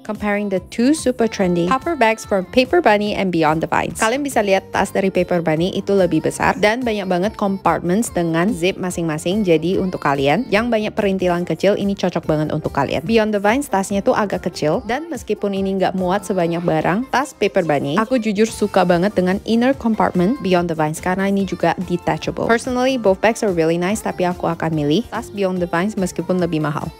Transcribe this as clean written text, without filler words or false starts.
comparing the two super trendy hopper bags from Paper Bunny and Beyond the Vines. Kalian bisa lihat tas dari Paper Bunny itu lebih besar dan banyak banget compartments dengan zip masing-masing. Jadi untuk kalian yang banyak perintilan kecil, ini cocok banget untuk kalian. Beyond the Vines tasnya tuh agak kecil, dan meskipun ini nggak muat sebanyak barang tas Paper Bunny, aku jujur suka banget dengan inner compartment Beyond the Vines karena ini juga detachable. Personally, both bags are really nice, tapi aku akan milih tas Beyond the Vines meskipun lebih mahal.